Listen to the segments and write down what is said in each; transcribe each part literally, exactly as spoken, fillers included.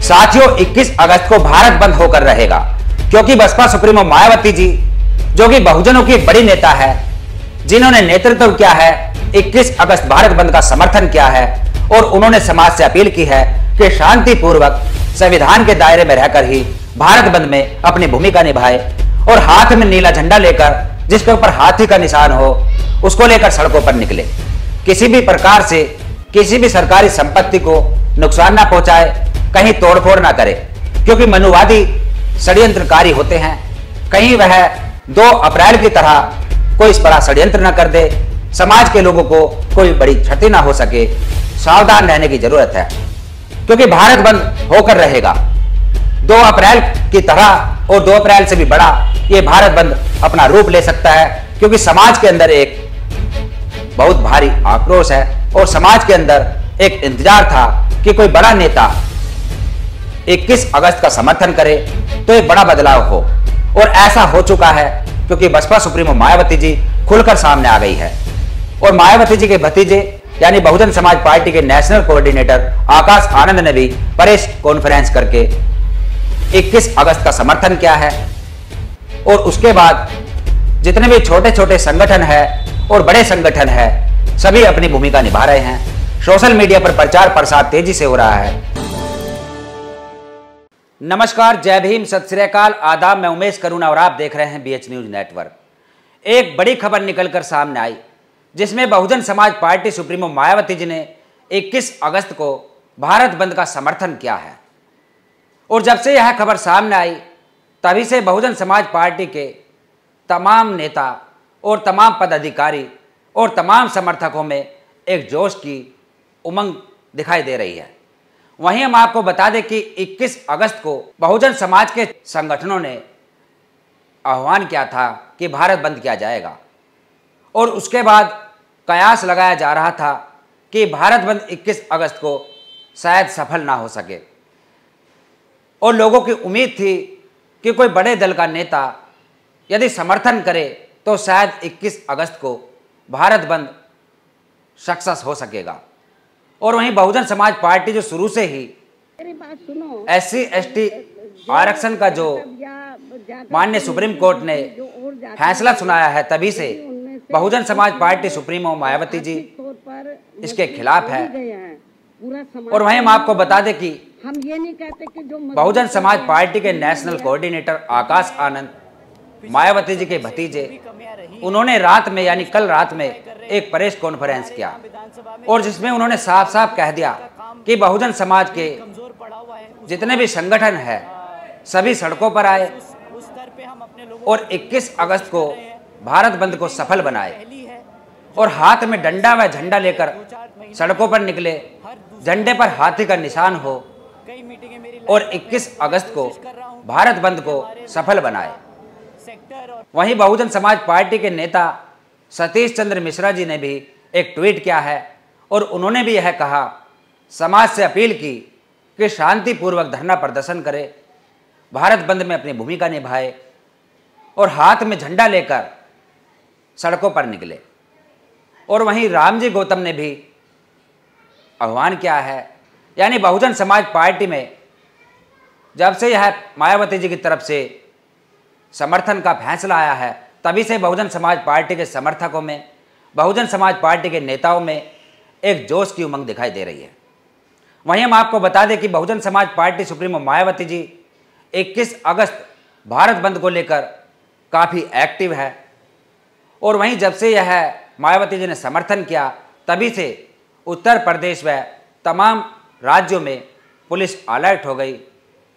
साथियों, इक्कीस अगस्त को भारत बंद होकर रहेगा, क्योंकि बसपा सुप्रीमो मायावती जी, जो कि बहुजनों की बड़ी नेता है, जिन्होंने नेतृत्व किया है इक्कीस अगस्त भारत बंद का समर्थन किया है, और उन्होंने समाज से अपील की है कि शांतिपूर्वक संविधान के दायरे में रहकर ही भारत बंद में अपनी भूमिका निभाए, और हाथ में नीला झंडा लेकर जिसके ऊपर हाथी का निशान हो उसको लेकर सड़कों पर निकले। किसी भी प्रकार से किसी भी सरकारी संपत्ति को नुकसान ना पहुंचाए, कहीं तोड़फोड़ ना करे, क्योंकि मनुवादी षड्यंत्रकारी होते हैं। कहीं वह दो अप्रैल की तरह कोई बड़ा षड्यंत्र ना कर दे, समाज के लोगों को कोई बड़ी क्षति ना हो सके। सावधान रहने की जरूरत है, क्योंकि भारत बंद होकर रहेगा दो अप्रैल की तरह, और दो अप्रैल से भी बड़ा ये भारत बंद अपना रूप ले सकता है, क्योंकि समाज के अंदर एक बहुत भारी आक्रोश है, और समाज के अंदर एक इंतजार था कि कोई बड़ा नेता इक्कीस अगस्त का समर्थन करे तो एक बड़ा बदलाव हो, और ऐसा हो चुका है, क्योंकि बसपा सुप्रीमो मायावती जी खुलकर सामने आ गई है। और मायावती जी के भतीजे यानी बहुजन समाज पार्टी के नेशनल कोऑर्डिनेटर आकाश आनंद ने भी प्रेस कॉन्फ्रेंस करके इक्कीस अगस्त का समर्थन किया है, और उसके बाद जितने भी छोटे छोटे संगठन है और बड़े संगठन है, सभी अपनी भूमिका निभा रहे हैं। सोशल मीडिया पर प्रचार प्रसार तेजी से हो रहा है। नमस्कार, जय भीम, सत श्री अकाल, आदाब। मैं उमेश करुणा और आप देख रहे हैं बीएच न्यूज नेटवर्क। एक बड़ी खबर निकलकर सामने आई, जिसमें बहुजन समाज पार्टी सुप्रीमो मायावती जी ने इक्कीस अगस्त को भारत बंद का समर्थन किया है। और जब से यह खबर सामने आई, तभी से बहुजन समाज पार्टी के तमाम नेता और तमाम पदाधिकारी और तमाम समर्थकों में एक जोश की उमंग दिखाई दे रही है। वहीं हम आपको बता दें कि इक्कीस अगस्त को बहुजन समाज के संगठनों ने आह्वान किया था कि भारत बंद किया जाएगा, और उसके बाद कयास लगाया जा रहा था कि भारत बंद इक्कीस अगस्त को शायद सफल ना हो सके, और लोगों की उम्मीद थी कि कोई बड़े दल का नेता यदि समर्थन करे तो शायद इक्कीस अगस्त को भारत बंद सक्सेस हो सकेगा। और वहीं बहुजन समाज पार्टी जो शुरू से ही एस सी एस टी आरक्षण का जो माननीय सुप्रीम कोर्ट ने फैसला सुनाया है, तभी से बहुजन समाज पार्टी सुप्रीमो मायावती जी इसके खिलाफ है। और वहीं हम आपको बता दें कि हम ये नहीं कहते कि जो बहुजन समाज पार्टी के नेशनल कोऑर्डिनेटर आकाश आनंद, मायावती जी के भतीजे, उन्होंने रात में यानी कल रात में एक प्रेस कॉन्फ्रेंस किया, और जिसमें उन्होंने साफ साफ कह दिया कि बहुजन समाज के जितने भी संगठन है सभी सड़कों पर आए, और इक्कीस अगस्त को भारत बंद को सफल बनाए, और हाथ में डंडा व झंडा लेकर सड़कों पर निकले, झंडे पर हाथी का निशान हो, और इक्कीस अगस्त को भारत बंद को सफल बनाए। वहीं बहुजन समाज पार्टी के नेता सतीश चंद्र मिश्रा जी ने भी एक ट्वीट किया है, और उन्होंने भी यह कहा, समाज से अपील की कि शांतिपूर्वक धरना प्रदर्शन करे, भारत बंद में अपनी भूमिका निभाए, और हाथ में झंडा लेकर सड़कों पर निकले। और वहीं रामजी गौतम ने भी आह्वान किया है, यानी बहुजन समाज पार्टी में जब से यह मायावती जी की तरफ से समर्थन का फैसला आया है, तभी से बहुजन समाज पार्टी के समर्थकों में, बहुजन समाज पार्टी के नेताओं में एक जोश की उमंग दिखाई दे रही है। वहीं हम आपको बता दें कि बहुजन समाज पार्टी सुप्रीमो मायावती जी इक्कीस अगस्त भारत बंद को लेकर काफ़ी एक्टिव है, और वहीं जब से यह मायावती जी ने समर्थन किया, तभी से उत्तर प्रदेश व तमाम राज्यों में पुलिस अलर्ट हो गई।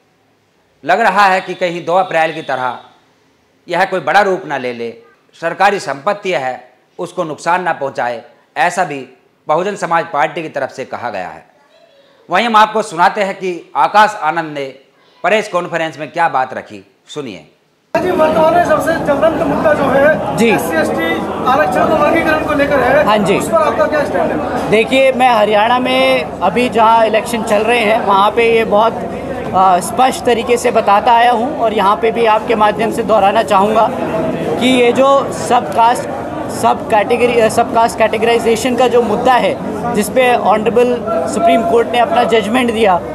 लग रहा है कि कहीं दो अप्रैल की तरह यह कोई बड़ा रूप ना ले ले, सरकारी संपत्ति है उसको नुकसान ना पहुंचाए, ऐसा भी बहुजन समाज पार्टी की तरफ से कहा गया है। वहीं हम आपको सुनाते हैं कि आकाश आनंद ने प्रेस कॉन्फ्रेंस में क्या बात रखी, सुनिए। जी, वर्तमान में सबसे ज्वलंत मुद्दा जो है जी एस सी एस टी आरक्षण को वर्गीकरण को लेकर है। हाँ जी, उस पर आपका क्या स्टैंड है? देखिए, मैं हरियाणा में अभी जहाँ इलेक्शन चल रहे हैं वहाँ पे ये बहुत स्पष्ट तरीके से बताता आया हूँ, और यहाँ पे भी आपके माध्यम से दोहराना चाहूँगा कि ये जो सब कास्ट सब कैटेगरी सब कास्ट कैटेगराइजेशन का जो मुद्दा है, जिस पे ऑनरेबल सुप्रीम कोर्ट ने अपना जजमेंट दिया,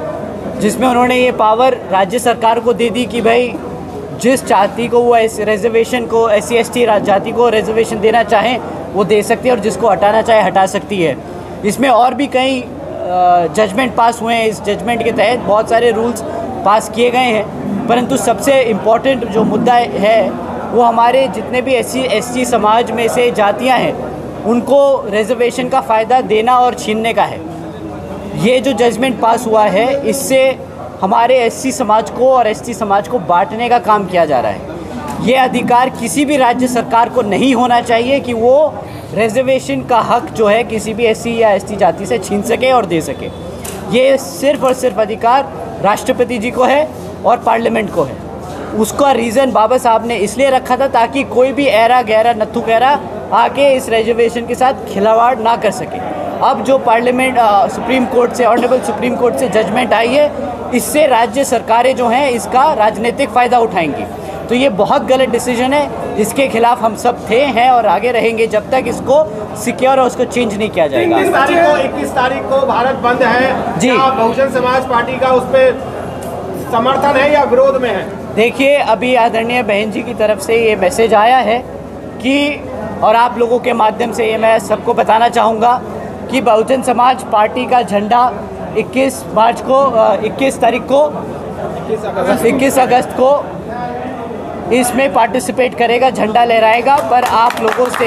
जिसमें उन्होंने ये पावर राज्य सरकार को दे दी कि भाई जिस जाति को वो इस रिजर्वेशन को एस सी एस टी जाति को रिजर्वेशन देना चाहें वो दे सकती है और जिसको हटाना चाहे हटा सकती है। इसमें और भी कई जजमेंट पास हुए हैं। इस जजमेंट के तहत बहुत सारे रूल्स पास किए गए हैं, परंतु सबसे इम्पॉर्टेंट जो मुद्दा है वो हमारे जितने भी एस सी एस टी समाज में से जातियां हैं उनको रिजर्वेशन का फ़ायदा देना और छीनने का है। ये जो जजमेंट पास हुआ है इससे हमारे एस सी समाज को और एस टी समाज को बांटने का काम किया जा रहा है। ये अधिकार किसी भी राज्य सरकार को नहीं होना चाहिए कि वो रिजर्वेशन का हक जो है किसी भी एस सी या एस टी जाति से छीन सके और दे सके। ये सिर्फ़ और सिर्फ अधिकार राष्ट्रपति जी को है और पार्लियामेंट को है। उसका रीज़न बाबा साहब ने इसलिए रखा था ताकि कोई भी ऐरा गहरा नत्थु गहरा आके इस रिजर्वेशन के साथ खिलवाड़ ना कर सके। अब जो पार्लियामेंट सुप्रीम कोर्ट से ऑनरेबल सुप्रीम कोर्ट से जजमेंट आई है, इससे राज्य सरकारें जो हैं इसका राजनीतिक फ़ायदा उठाएंगी। तो ये बहुत गलत डिसीजन है, इसके खिलाफ हम सब थे हैं और आगे रहेंगे जब तक इसको सिक्योर और उसको चेंज नहीं किया जाएगा। इक्कीस तारीख को इक्कीस तारीख को भारत बंद है जी। बहुजन समाज पार्टी का उस पर समर्थन है या विरोध में है? देखिए, अभी आदरणीय बहन जी की तरफ से ये मैसेज आया है कि, और आप लोगों के माध्यम से ये मैं सबको बताना चाहूँगा कि बहुजन समाज पार्टी का झंडा इक्कीस मार्च को इक्कीस तारीख को इक्कीस अगस्त को इसमें पार्टिसिपेट करेगा, झंडा लहराएगा। पर आप लोगों से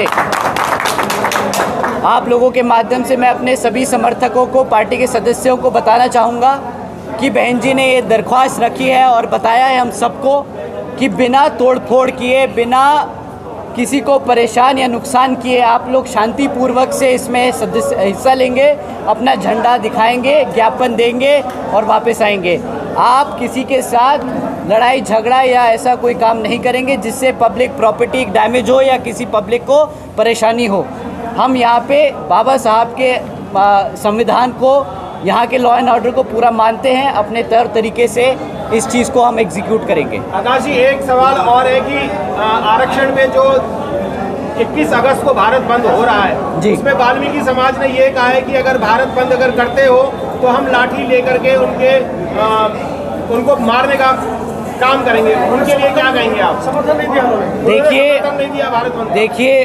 आप लोगों के माध्यम से मैं अपने सभी समर्थकों को, पार्टी के सदस्यों को बताना चाहूँगा कि बहन जी ने ये दरख्वास्त रखी है और बताया है हम सबको कि बिना तोड़फोड़ किए, बिना किसी को परेशान या नुकसान किए आप लोग शांतिपूर्वक से इसमें सदस्य हिस्सा लेंगे, अपना झंडा दिखाएंगे, ज्ञापन देंगे और वापस आएंगे। आप किसी के साथ लड़ाई झगड़ा या ऐसा कोई काम नहीं करेंगे जिससे पब्लिक प्रॉपर्टी डैमेज हो या किसी पब्लिक को परेशानी हो। हम यहाँ पे बाबा साहब के संविधान को, यहाँ के लॉ एंड ऑर्डर को पूरा मानते हैं। अपने तौर तरीके से इस चीज़ को हम एग्जीक्यूट करेंगे। आकाश जी, एक सवाल और है कि आरक्षण में जो इक्कीस अगस्त को भारत बंद हो रहा है जी, उसमें वाल्मीकि समाज ने ये कहा है कि अगर भारत बंद अगर करते हो तो हम लाठी लेकर के उनके आ, उनको मारने का काम करेंगे। उनके लिए क्या कहेंगे आप? समर्थन नहीं दिया उन्होंने। देखिए नहीं दिया भारत बंद। देखिए,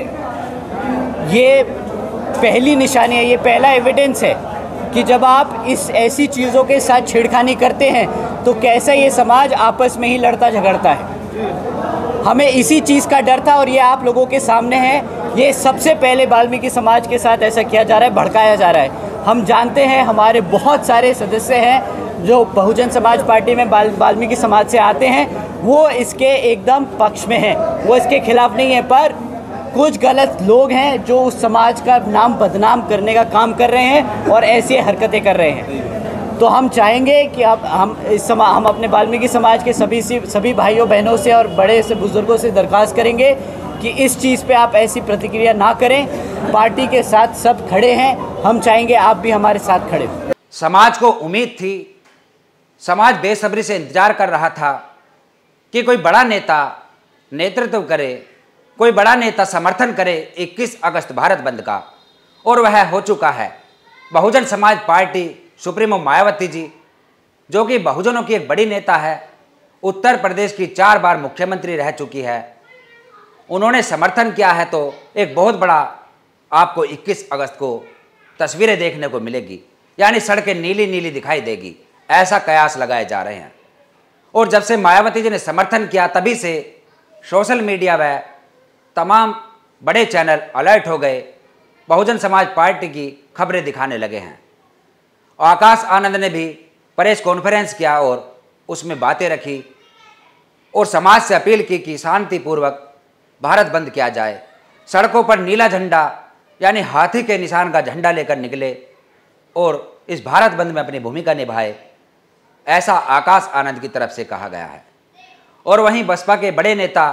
ये पहली निशानी है, ये पहला एविडेंस है कि जब आप इस ऐसी चीज़ों के साथ छेड़खानी करते हैं तो कैसा ये समाज आपस में ही लड़ता झगड़ता है। हमें इसी चीज़ का डर था और ये आप लोगों के सामने है। ये सबसे पहले वाल्मीकि समाज के साथ ऐसा किया जा रहा है, भड़काया जा रहा है। हम जानते हैं हमारे बहुत सारे सदस्य हैं जो बहुजन समाज पार्टी में वाल्मीकि समाज से आते हैं, वो इसके एकदम पक्ष में हैं, वो इसके खिलाफ नहीं है। पर कुछ गलत लोग हैं जो उस समाज का नाम बदनाम करने का काम कर रहे हैं और ऐसी हरकतें कर रहे हैं। तो हम चाहेंगे कि अब हम इस समा हम अपने वाल्मीकि समाज के सभी सभी भाइयों बहनों से और बड़े से बुजुर्गों से दरख्वास्त करेंगे कि इस चीज़ पे आप ऐसी प्रतिक्रिया ना करें। पार्टी के साथ सब खड़े हैं, हम चाहेंगे आप भी हमारे साथ खड़े हो। समाज को उम्मीद थी, समाज बेसब्री से इंतजार कर रहा था कि कोई बड़ा नेता नेतृत्व करे, कोई बड़ा नेता समर्थन करे इक्कीस अगस्त भारत बंद का, और वह हो चुका है। बहुजन समाज पार्टी सुप्रीमो मायावती जी, जो कि बहुजनों की एक बड़ी नेता है, उत्तर प्रदेश की चार बार मुख्यमंत्री रह चुकी है, उन्होंने समर्थन किया है। तो एक बहुत बड़ा आपको इक्कीस अगस्त को तस्वीरें देखने को मिलेगी, यानी सड़कें नीली नीली दिखाई देगी, ऐसा कयास लगाए जा रहे हैं। और जब से मायावती जी ने समर्थन किया तभी से सोशल मीडिया व तमाम बड़े चैनल अलर्ट हो गए, बहुजन समाज पार्टी की खबरें दिखाने लगे हैं। आकाश आनंद ने भी प्रेस कॉन्फ्रेंस किया और उसमें बातें रखी और समाज से अपील की कि शांतिपूर्वक भारत बंद किया जाए। सड़कों पर नीला झंडा यानी हाथी के निशान का झंडा लेकर निकले और इस भारत बंद में अपनी भूमिका निभाए, ऐसा आकाश आनंद की तरफ से कहा गया है। और वहीं बसपा के बड़े नेता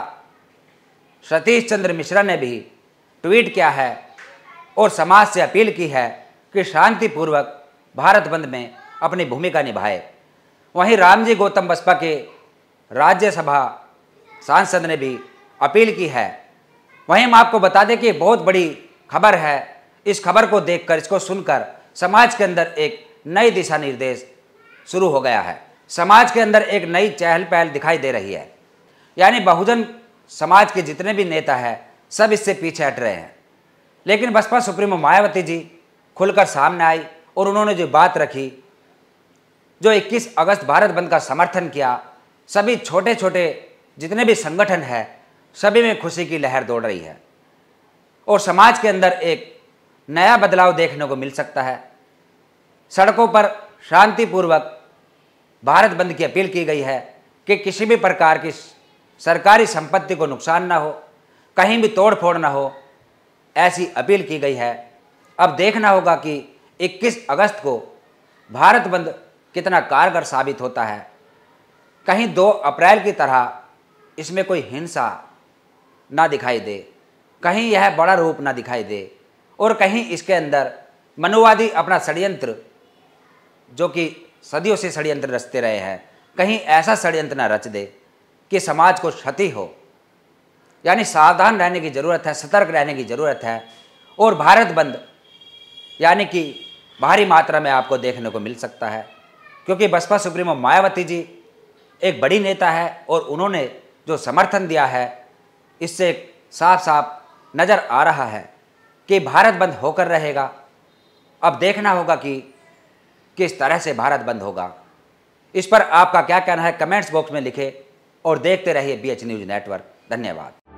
सतीश चंद्र मिश्रा ने भी ट्वीट किया है और समाज से अपील की है कि शांतिपूर्वक भारत बंद में अपनी भूमिका निभाए। वहीं रामजी गौतम बसपा के राज्यसभा सांसद ने भी अपील की है। वहीं हम आपको बता दें कि बहुत बड़ी खबर है। इस खबर को देखकर, इसको सुनकर समाज के अंदर एक नई दिशा निर्देश शुरू हो गया है। समाज के अंदर एक नई चहल पहल दिखाई दे रही है, यानी बहुजन समाज के जितने भी नेता हैं सब इससे पीछे हट रहे हैं। लेकिन बसपा सुप्रीमो मायावती जी खुलकर सामने आई और उन्होंने जो बात रखी, जो इक्कीस अगस्त भारत बंद का समर्थन किया, सभी छोटे छोटे जितने भी संगठन हैं सभी में खुशी की लहर दौड़ रही है और समाज के अंदर एक नया बदलाव देखने को मिल सकता है। सड़कों पर शांतिपूर्वक भारत बंद की अपील की गई है कि किसी भी प्रकार की सरकारी संपत्ति को नुकसान ना हो, कहीं भी तोड़ फोड़ ना हो, ऐसी अपील की गई है। अब देखना होगा कि इक्कीस अगस्त को भारत बंद कितना कारगर साबित होता है। कहीं दो अप्रैल की तरह इसमें कोई हिंसा ना दिखाई दे, कहीं यह बड़ा रूप ना दिखाई दे और कहीं इसके अंदर मनुवादी अपना षड्यंत्र, जो कि सदियों से षड्यंत्र रचते रहे हैं, कहीं ऐसा षड्यंत्र ना रच दे कि समाज को क्षति हो। यानी सावधान रहने की ज़रूरत है, सतर्क रहने की ज़रूरत है। और भारत बंद यानी कि भारी मात्रा में आपको देखने को मिल सकता है, क्योंकि बसपा सुप्रीमो मायावती जी एक बड़ी नेता है और उन्होंने जो समर्थन दिया है इससे साफ साफ नज़र आ रहा है कि भारत बंद होकर रहेगा। अब देखना होगा कि किस तरह से भारत बंद होगा। इस पर आपका क्या कहना है कमेंट्स बॉक्स में लिखें और देखते रहिए बी एच न्यूज़ नेटवर्क। धन्यवाद।